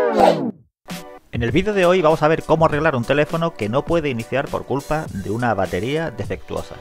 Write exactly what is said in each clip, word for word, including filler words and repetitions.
En el vídeo de hoy vamos a ver cómo arreglar un teléfono que no puede iniciar por culpa de una batería defectuosa.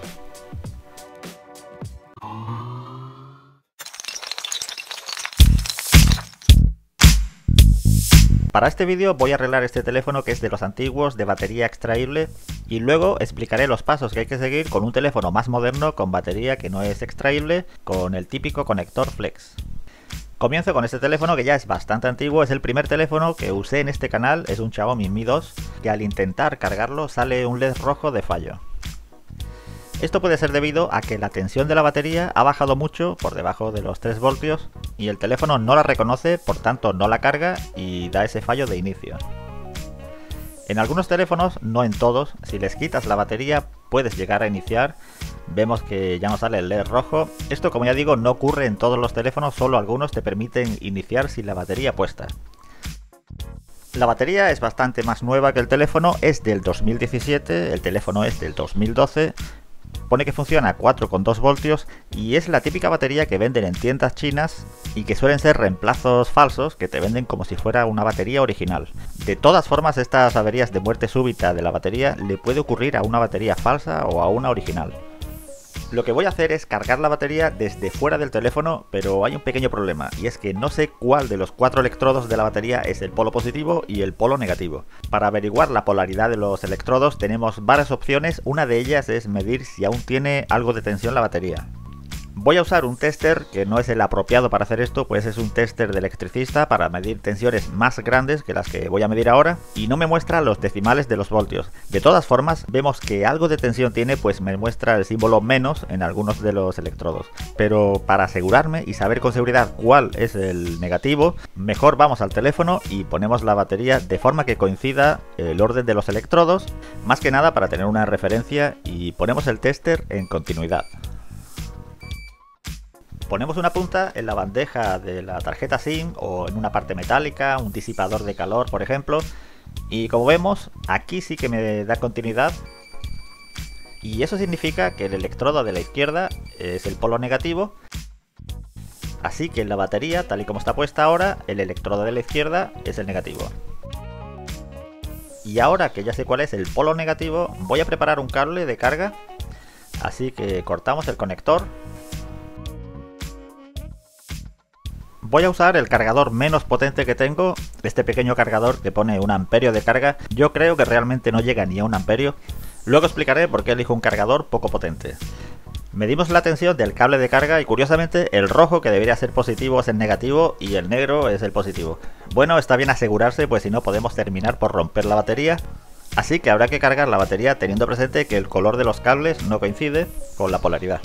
Para este vídeo voy a arreglar este teléfono que es de los antiguos de batería extraíble y luego explicaré los pasos que hay que seguir con un teléfono más moderno con batería que no es extraíble con el típico conector flex. Comienzo con este teléfono que ya es bastante antiguo, es el primer teléfono que usé en este canal, es un Xiaomi Mi dos, que al intentar cargarlo sale un L E D rojo de fallo. Esto puede ser debido a que la tensión de la batería ha bajado mucho por debajo de los tres voltios y el teléfono no la reconoce, por tanto no la carga y da ese fallo de inicio. En algunos teléfonos, no en todos, si les quitas la batería puedes llegar a iniciar. Vemos que ya no sale el L E D rojo. Esto, como ya digo, no ocurre en todos los teléfonos, solo algunos te permiten iniciar sin la batería puesta. La batería es bastante más nueva que el teléfono, es del dos mil diecisiete, el teléfono es del dos mil doce. Pone que funciona a cuatro coma dos voltios y es la típica batería que venden en tiendas chinas y que suelen ser reemplazos falsos que te venden como si fuera una batería original. De todas formas, estas averías de muerte súbita de la batería le puede ocurrir a una batería falsa o a una original. Lo que voy a hacer es cargar la batería desde fuera del teléfono, pero hay un pequeño problema, y es que no sé cuál de los cuatro electrodos de la batería es el polo positivo y el polo negativo. Para averiguar la polaridad de los electrodos tenemos varias opciones, una de ellas es medir si aún tiene algo de tensión la batería. Voy a usar un tester que no es el apropiado para hacer esto, pues es un tester de electricista para medir tensiones más grandes que las que voy a medir ahora y no me muestra los decimales de los voltios. De todas formas, vemos que algo de tensión tiene, pues me muestra el símbolo menos en algunos de los electrodos. Pero para asegurarme y saber con seguridad cuál es el negativo, mejor vamos al teléfono y ponemos la batería de forma que coincida el orden de los electrodos, más que nada para tener una referencia, y ponemos el tester en continuidad. Ponemos una punta en la bandeja de la tarjeta SIM o en una parte metálica, un disipador de calor por ejemplo, y como vemos aquí sí que me da continuidad y eso significa que el electrodo de la izquierda es el polo negativo, así que en la batería tal y como está puesta ahora el electrodo de la izquierda es el negativo. Y ahora que ya sé cuál es el polo negativo, voy a preparar un cable de carga, así que cortamos el conector. Voy a usar el cargador menos potente que tengo, este pequeño cargador que pone un amperio de carga. Yo creo que realmente no llega ni a un amperio. Luego explicaré por qué elijo un cargador poco potente. Medimos la tensión del cable de carga y curiosamente el rojo, que debería ser positivo, es el negativo y el negro es el positivo. Bueno, está bien asegurarse, pues si no podemos terminar por romper la batería. Así que habrá que cargar la batería teniendo presente que el color de los cables no coincide con la polaridad.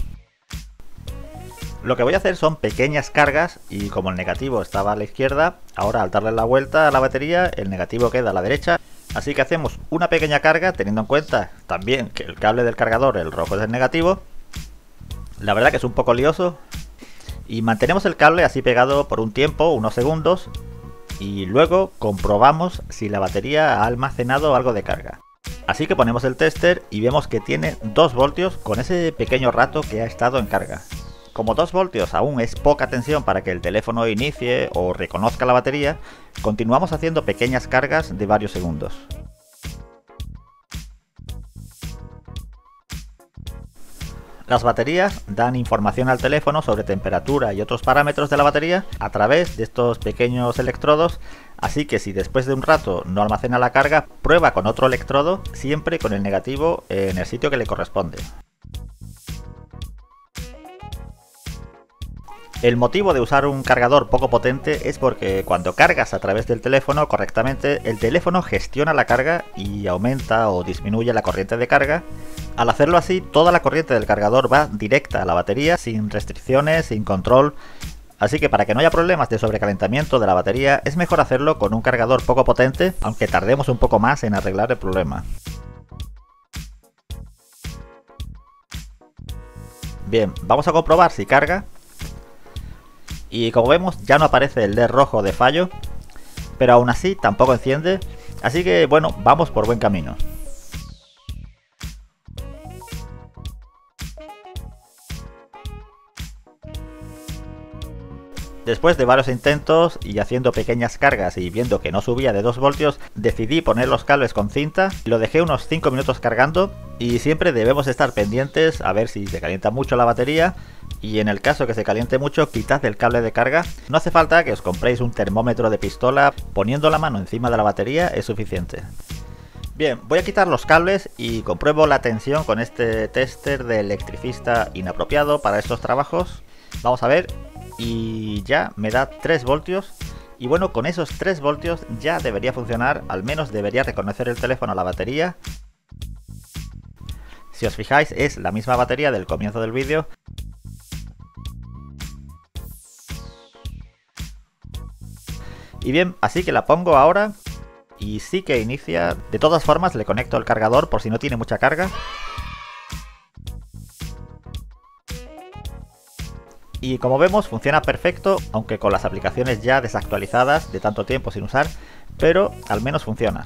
Lo que voy a hacer son pequeñas cargas y como el negativo estaba a la izquierda, ahora al darle la vuelta a la batería el negativo queda a la derecha. Así que hacemos una pequeña carga teniendo en cuenta también que el cable del cargador, el rojo, es el negativo. La verdad que es un poco lioso. Y mantenemos el cable así pegado por un tiempo, unos segundos. Y luego comprobamos si la batería ha almacenado algo de carga. Así que ponemos el tester y vemos que tiene dos voltios con ese pequeño rato que ha estado en carga. Como dos voltios aún es poca tensión para que el teléfono inicie o reconozca la batería, continuamos haciendo pequeñas cargas de varios segundos. Las baterías dan información al teléfono sobre temperatura y otros parámetros de la batería a través de estos pequeños electrodos, así que si después de un rato no almacena la carga, prueba con otro electrodo, siempre con el negativo en el sitio que le corresponde. El motivo de usar un cargador poco potente es porque cuando cargas a través del teléfono correctamente, el teléfono gestiona la carga y aumenta o disminuye la corriente de carga. Al hacerlo así, toda la corriente del cargador va directa a la batería sin restricciones, sin control. Así que para que no haya problemas de sobrecalentamiento de la batería, es mejor hacerlo con un cargador poco potente, aunque tardemos un poco más en arreglar el problema. Bien, vamos a comprobar si carga. Y como vemos ya no aparece el L E D rojo de fallo, pero aún así tampoco enciende, así que bueno, vamos por buen camino. Después de varios intentos y haciendo pequeñas cargas y viendo que no subía de dos voltios, decidí poner los cables con cinta y lo dejé unos cinco minutos cargando, y siempre debemos estar pendientes a ver si se calienta mucho la batería, y en el caso que se caliente mucho, quitad el cable de carga. No hace falta que os compréis un termómetro de pistola, poniendo la mano encima de la batería es suficiente. Bien, voy a quitar los cables y compruebo la tensión con este tester de electricista inapropiado para estos trabajos. Vamos a ver. Y ya me da tres voltios, y bueno, con esos tres voltios ya debería funcionar, al menos debería reconocer el teléfono a la batería. Si os fijáis, es la misma batería del comienzo del vídeo. Y bien, así que la pongo ahora y sí que inicia. De todas formas le conecto el cargador por si no tiene mucha carga. Y como vemos funciona perfecto, aunque con las aplicaciones ya desactualizadas de tanto tiempo sin usar, pero al menos funciona.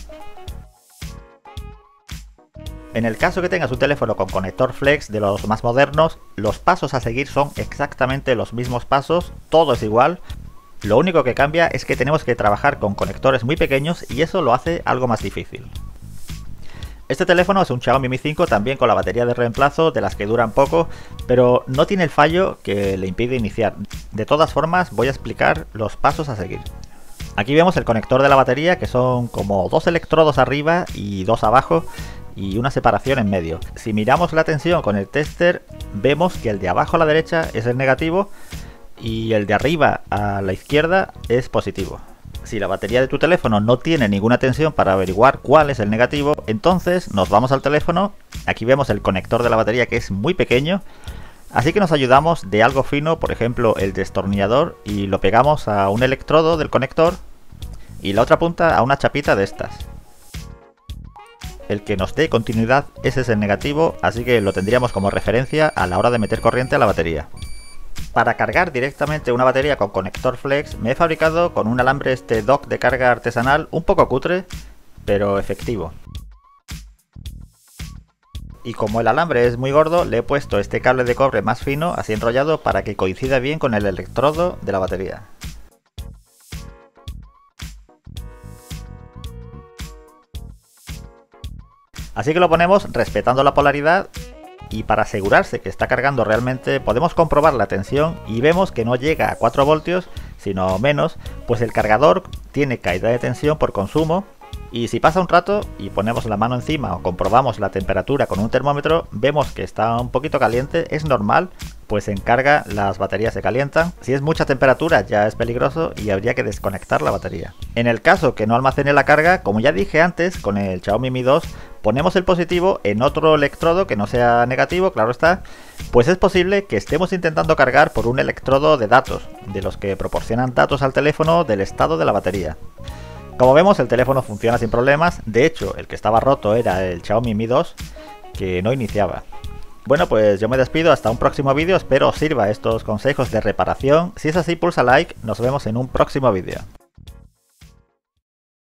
En el caso que tengas un teléfono con conector flex de los más modernos, los pasos a seguir son exactamente los mismos pasos, todo es igual. Lo único que cambia es que tenemos que trabajar con conectores muy pequeños y eso lo hace algo más difícil. Este teléfono es un Xiaomi Mi cinco también con la batería de reemplazo, de las que duran poco, pero no tiene el fallo que le impide iniciar. De todas formas voy a explicar los pasos a seguir. Aquí vemos el conector de la batería, que son como dos electrodos arriba y dos abajo y una separación en medio. Si miramos la tensión con el tester, vemos que el de abajo a la derecha es el negativo y el de arriba a la izquierda es positivo. Si la batería de tu teléfono no tiene ninguna tensión para averiguar cuál es el negativo, entonces nos vamos al teléfono. Aquí vemos el conector de la batería, que es muy pequeño, así que nos ayudamos de algo fino, por ejemplo el destornillador, y lo pegamos a un electrodo del conector y la otra punta a una chapita de estas. El que nos dé continuidad, ese es el negativo, así que lo tendríamos como referencia a la hora de meter corriente a la batería. Para cargar directamente una batería con conector flex me he fabricado con un alambre este dock de carga artesanal un poco cutre, pero efectivo. Y como el alambre es muy gordo, le he puesto este cable de cobre más fino, así enrollado, para que coincida bien con el electrodo de la batería. Así que lo ponemos respetando la polaridad. Y para asegurarse que está cargando realmente, podemos comprobar la tensión y vemos que no llega a cuatro voltios, sino menos, pues el cargador tiene caída de tensión por consumo. Y si pasa un rato y ponemos la mano encima o comprobamos la temperatura con un termómetro, vemos que está un poquito caliente. Es normal, pues en carga las baterías se calientan. Si es mucha temperatura ya es peligroso y habría que desconectar la batería. En el caso que no almacene la carga, como ya dije antes, con el Xiaomi Mi dos, ponemos el positivo en otro electrodo que no sea negativo, claro está, pues es posible que estemos intentando cargar por un electrodo de datos, de los que proporcionan datos al teléfono del estado de la batería. Como vemos, el teléfono funciona sin problemas. De hecho, el que estaba roto era el Xiaomi Mi dos, que no iniciaba. Bueno, pues yo me despido hasta un próximo vídeo. Espero os sirva estos consejos de reparación. Si es así, pulsa like. Nos vemos en un próximo vídeo.